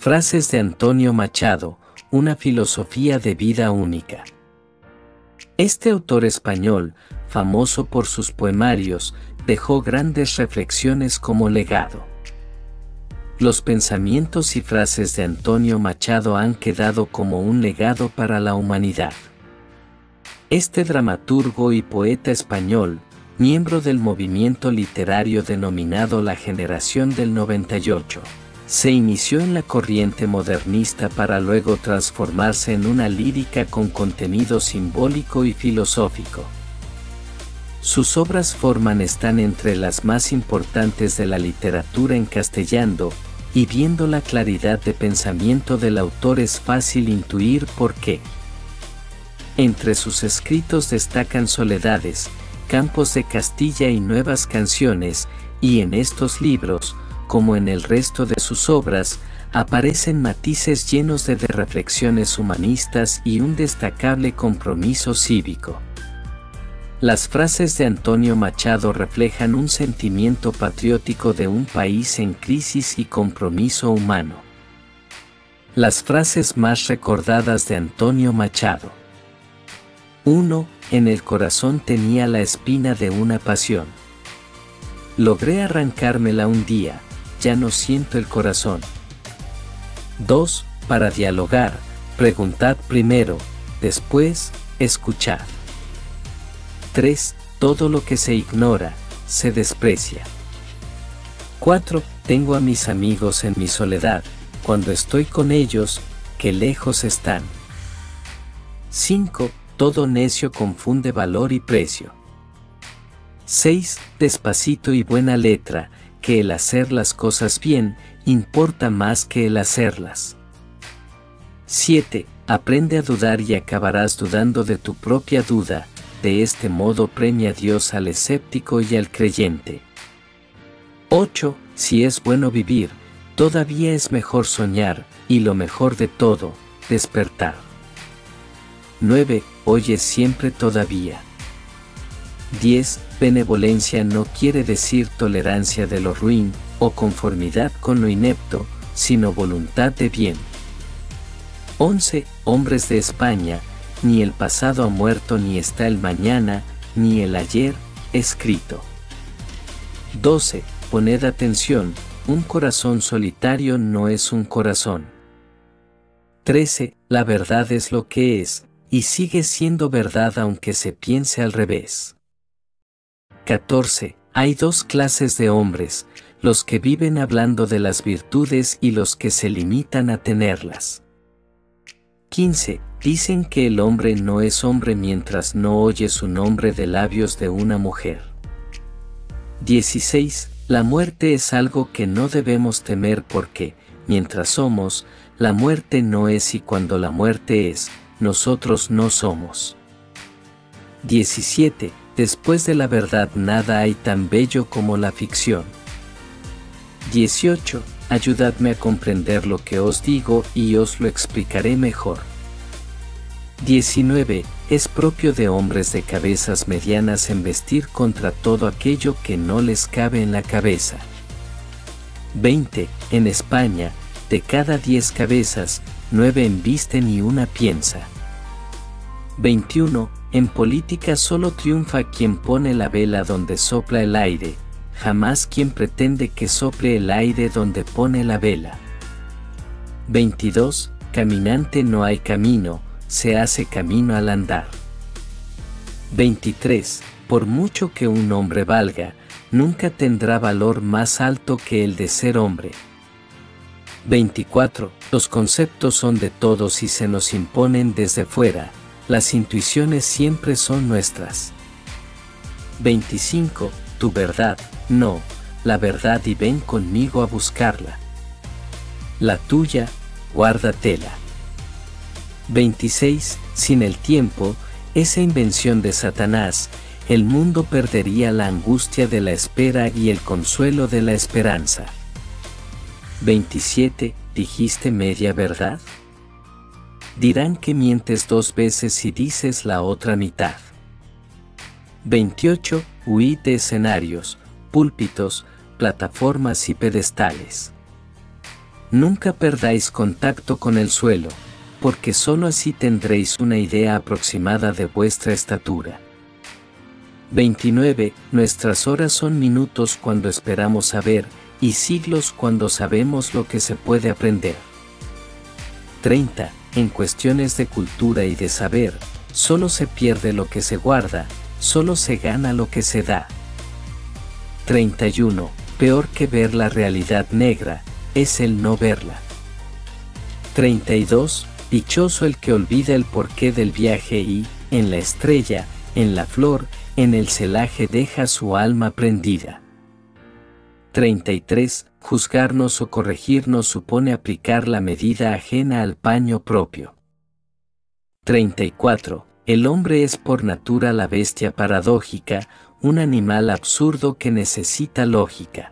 Frases de Antonio Machado, una filosofía de vida única. Este autor español, famoso por sus poemarios, dejó grandes reflexiones como legado. Los pensamientos y frases de Antonio Machado han quedado como un legado para la humanidad. Este dramaturgo y poeta español, miembro del movimiento literario denominado la Generación del 98, se inició en la corriente modernista para luego transformarse en una lírica con contenido simbólico y filosófico. Sus obras están entre las más importantes de la literatura en castellano, y viendo la claridad de pensamiento del autor es fácil intuir por qué. Entre sus escritos destacan Soledades, Campos de Castilla y Nuevas Canciones, y en estos libros, como en el resto de sus obras, aparecen matices llenos de reflexiones humanistas y un destacable compromiso cívico. Las frases de Antonio Machado reflejan un sentimiento patriótico de un país en crisis y compromiso humano. Las frases más recordadas de Antonio Machado. 1. En el corazón tenía la espina de una pasión. Logré arrancármela un día, ya no siento el corazón. 2. Para dialogar, preguntad primero, después, escuchad. 3. Todo lo que se ignora, se desprecia. 4. Tengo a mis amigos en mi soledad, cuando estoy con ellos, que lejos están. 5. Todo necio confunde valor y precio. 6. Despacito y buena letra, que el hacer las cosas bien, importa más que el hacerlas. 7. Aprende a dudar y acabarás dudando de tu propia duda. De este modo premia Dios al escéptico y al creyente. 8. Si es bueno vivir, todavía es mejor soñar, y lo mejor de todo, despertar. 9. Oye siempre todavía. 10. Benevolencia no quiere decir tolerancia de lo ruin, o conformidad con lo inepto, sino voluntad de bien. 11. Hombres de España, ni el pasado ha muerto ni está el mañana, ni el ayer, escrito. 12. Poned atención, un corazón solitario no es un corazón. 13. La verdad es lo que es, y sigue siendo verdad aunque se piense al revés. 14. Hay dos clases de hombres, los que viven hablando de las virtudes y los que se limitan a tenerlas. 15. Dicen que el hombre no es hombre mientras no oye su nombre de labios de una mujer. 16. La muerte es algo que no debemos temer porque, mientras somos, la muerte no es y cuando la muerte es, nosotros no somos. 17. Después de la verdad nada hay tan bello como la ficción. 18. Ayudadme a comprender lo que os digo y os lo explicaré mejor. 19. Es propio de hombres de cabezas medianas embestir contra todo aquello que no les cabe en la cabeza. 20. En España, de cada 10 cabezas, 9 embisten y una piensa. 21. En política solo triunfa quien pone la vela donde sopla el aire, jamás quien pretende que sople el aire donde pone la vela. 22. Caminante no hay camino, se hace camino al andar. 23. Por mucho que un hombre valga, nunca tendrá valor más alto que el de ser hombre. 24. Los conceptos son de todos y se nos imponen desde fuera, las intuiciones siempre son nuestras. 25. Tu verdad, no, la verdad y ven conmigo a buscarla. La tuya, guárdatela. 26. Sin el tiempo, esa invención de Satanás, el mundo perdería la angustia de la espera y el consuelo de la esperanza. 27. ¿Dijiste media verdad? Dirán que mientes 2 veces y dices la otra mitad. 28. Huid de escenarios, púlpitos, plataformas y pedestales. Nunca perdáis contacto con el suelo, porque sólo así tendréis una idea aproximada de vuestra estatura. 29. Nuestras horas son minutos cuando esperamos saber, y siglos cuando sabemos lo que se puede aprender. 30. En cuestiones de cultura y de saber, solo se pierde lo que se guarda, solo se gana lo que se da. 31. Peor que ver la realidad negra, es el no verla. 32. Dichoso el que olvida el porqué del viaje y, en la estrella, en la flor, en el celaje deja su alma prendida. 33. Juzgarnos o corregirnos supone aplicar la medida ajena al paño propio. 34. El hombre es por natura la bestia paradójica, un animal absurdo que necesita lógica.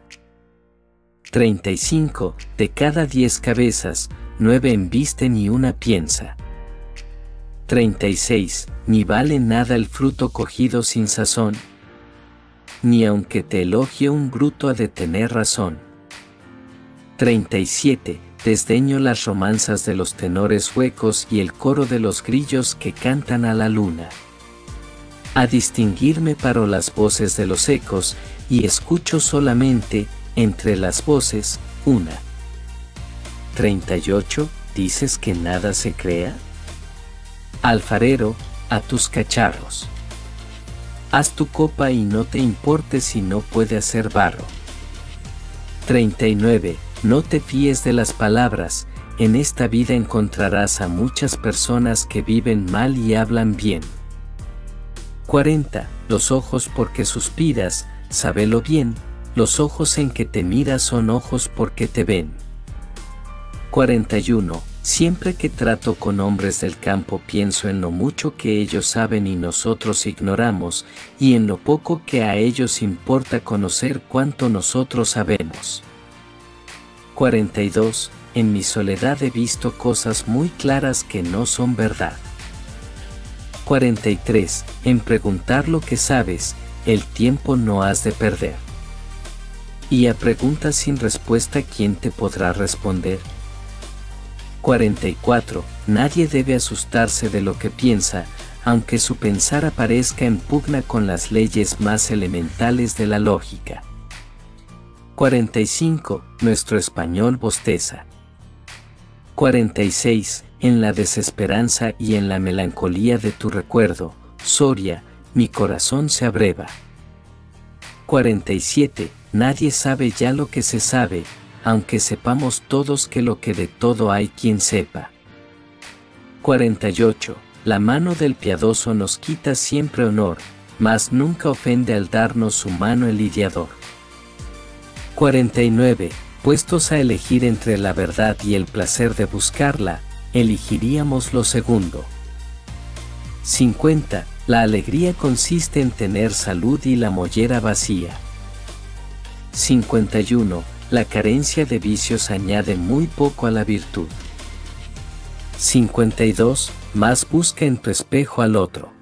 35. De cada 10 cabezas, 9 embisten y una piensa. 36. Ni vale nada el fruto cogido sin sazón, ni aunque te elogie un bruto ha de tener razón. 37. Desdeño las romanzas de los tenores huecos y el coro de los grillos que cantan a la luna. A distinguirme paro las voces de los ecos, y escucho solamente, entre las voces, una. 38. ¿Dices que nada se crea? Alfarero, a tus cacharros. Haz tu copa y no te importes si no puede hacer barro. 39. No te fíes de las palabras, en esta vida encontrarás a muchas personas que viven mal y hablan bien. 40. Los ojos porque suspiras, sábelo bien, los ojos en que te miras son ojos porque te ven. 41. Siempre que trato con hombres del campo pienso en lo mucho que ellos saben y nosotros ignoramos, y en lo poco que a ellos importa conocer cuánto nosotros sabemos. 42. En mi soledad he visto cosas muy claras que no son verdad. 43. En preguntar lo que sabes, el tiempo no has de perder. Y a preguntas sin respuesta, ¿quién te podrá responder? 44. Nadie debe asustarse de lo que piensa, aunque su pensar aparezca en pugna con las leyes más elementales de la lógica. 45. Nuestro español bosteza. 46. En la desesperanza y en la melancolía de tu recuerdo, Soria, mi corazón se abreva. 47. Nadie sabe ya lo que se sabe, aunque sepamos todos que lo que de todo hay quien sepa. 48. La mano del piadoso nos quita siempre honor, mas nunca ofende al darnos su mano el lidiador. 49. Puestos a elegir entre la verdad y el placer de buscarla, elegiríamos lo segundo. 50. La alegría consiste en tener salud y la mollera vacía. 51. La carencia de vicios añade muy poco a la virtud. 52. Más busca en tu espejo al otro.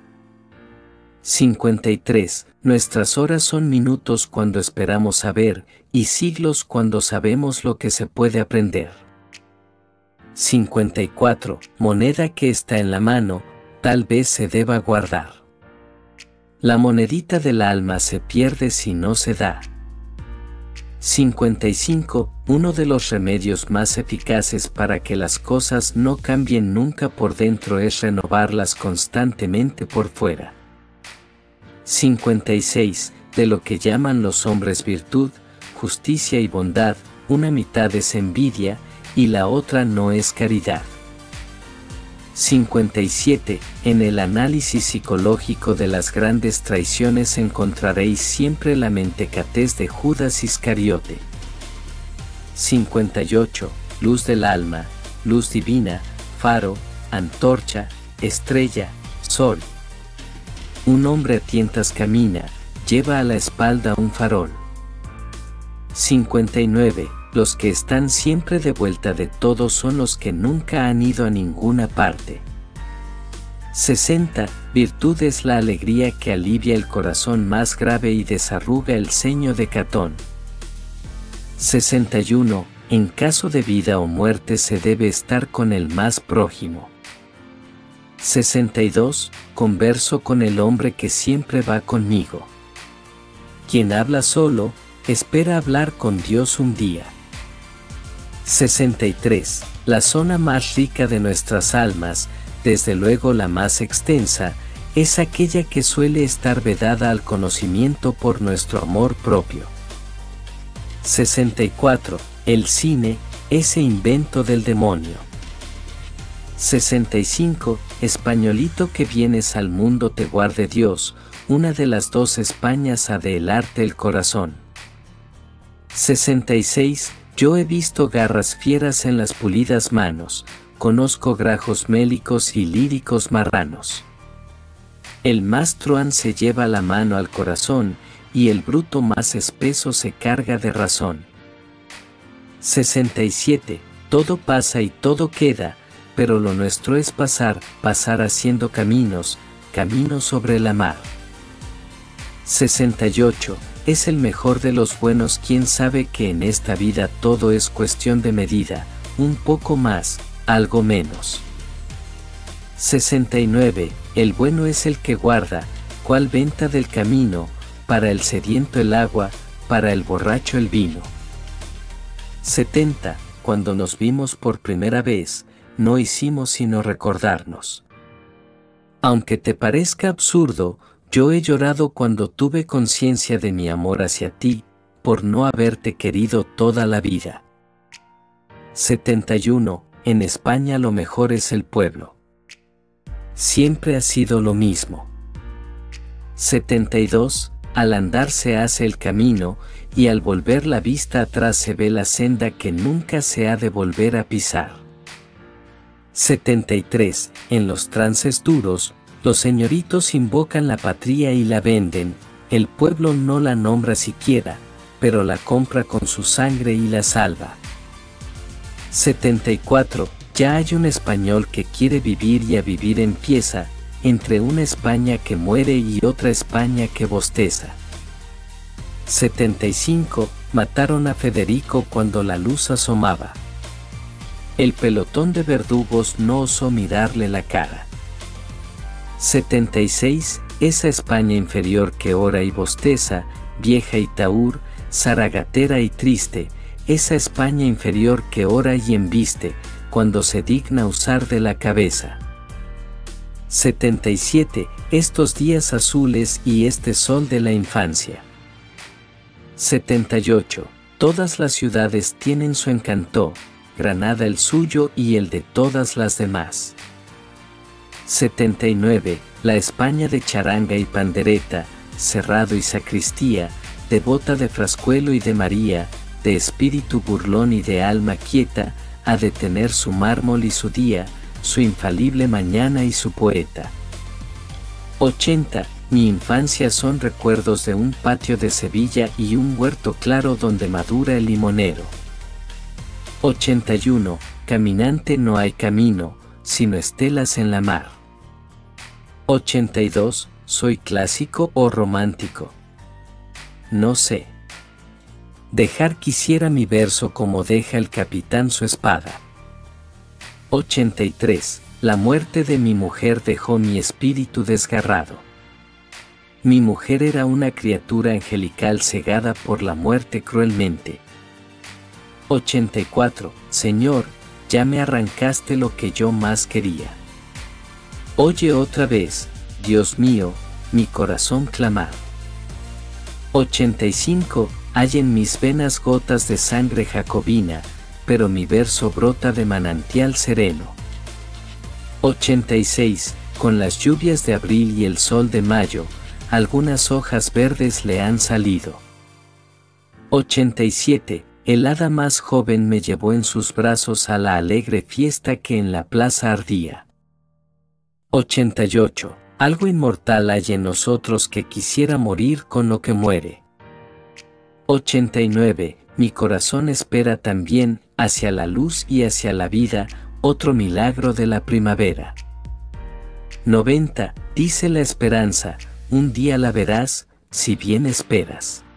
53. Nuestras horas son minutos cuando esperamos saber, y siglos cuando sabemos lo que se puede aprender. 54. Moneda que está en la mano, tal vez se deba guardar. La monedita del alma se pierde si no se da. 55. Uno de los remedios más eficaces para que las cosas no cambien nunca por dentro es renovarlas constantemente por fuera. 56. De lo que llaman los hombres virtud, justicia y bondad, una mitad es envidia, y la otra no es caridad. 57. En el análisis psicológico de las grandes traiciones encontraréis siempre la mentecatez de Judas Iscariote. 58. Luz del alma, luz divina, faro, antorcha, estrella, sol. Un hombre a tientas camina, lleva a la espalda un farol. 59. Los que están siempre de vuelta de todo son los que nunca han ido a ninguna parte. 60. Virtud es la alegría que alivia el corazón más grave y desarruga el ceño de Catón. 61. en caso de vida o muerte se debe estar con el más prójimo. 62. Converso con el hombre que siempre va conmigo. Quien habla solo, espera hablar con Dios un día. 63. La zona más rica de nuestras almas, desde luego la más extensa, es aquella que suele estar vedada al conocimiento por nuestro amor propio. 64. El cine, ese invento del demonio. 65. Españolito que vienes al mundo te guarde Dios, una de las dos Españas ha de helarte el corazón. 66. Yo he visto garras fieras en las pulidas manos, conozco grajos mélicos y líricos marranos. El más truán se lleva la mano al corazón, y el bruto más espeso se carga de razón. 67. Todo pasa y todo queda, pero lo nuestro es pasar, pasar haciendo caminos, caminos sobre la mar. 68. Es el mejor de los buenos quien sabe que en esta vida todo es cuestión de medida, un poco más, algo menos. 69. El bueno es el que guarda, cual venta del camino, para el sediento el agua, para el borracho el vino. 70. Cuando nos vimos por primera vez, no hicimos sino recordarnos. Aunque te parezca absurdo, yo he llorado cuando tuve conciencia de mi amor hacia ti, por no haberte querido toda la vida. 71. En España lo mejor es el pueblo. Siempre ha sido lo mismo. 72. Al andar se hace el camino, y al volver la vista atrás se ve la senda que nunca se ha de volver a pisar. 73. En los trances duros, los señoritos invocan la patria y la venden, el pueblo no la nombra siquiera, pero la compra con su sangre y la salva. 74. Ya hay un español que quiere vivir y a vivir empieza, entre una España que muere y otra España que bosteza. 75. Mataron a Federico cuando la luz asomaba. El pelotón de verdugos no osó mirarle la cara. 76. Esa España inferior que ora y bosteza, vieja y taur, zaragatera y triste, esa España inferior que ora y embiste, cuando se digna usar de la cabeza. 77. Estos días azules y este sol de la infancia. 78. Todas las ciudades tienen su encanto, Granada el suyo y el de todas las demás. 79. La España de charanga y pandereta, cerrado y sacristía, devota de Frascuelo y de María, de espíritu burlón y de alma quieta, ha de tener su mármol y su día, su infalible mañana y su poeta. 80. Mi infancia son recuerdos de un patio de Sevilla y un huerto claro donde madura el limonero. 81. Caminante no hay camino, sino estelas en la mar. 82. ¿Soy clásico o romántico? No sé. Dejar quisiera mi verso como deja el capitán su espada. 83. La muerte de mi mujer dejó mi espíritu desgarrado. Mi mujer era una criatura angelical cegada por la muerte cruelmente. 84. Señor, ya me arrancaste lo que yo más quería. Oye otra vez, Dios mío, mi corazón clamar. 85. Hay en mis venas gotas de sangre jacobina, pero mi verso brota de manantial sereno. 86. Con las lluvias de abril y el sol de mayo, algunas hojas verdes le han salido. 87. El hada más joven me llevó en sus brazos a la alegre fiesta que en la plaza ardía. 88. Algo inmortal hay en nosotros que quisiera morir con lo que muere. 89. Mi corazón espera también, hacia la luz y hacia la vida, otro milagro de la primavera. 90. Dice la esperanza, un día la verás, si bien esperas.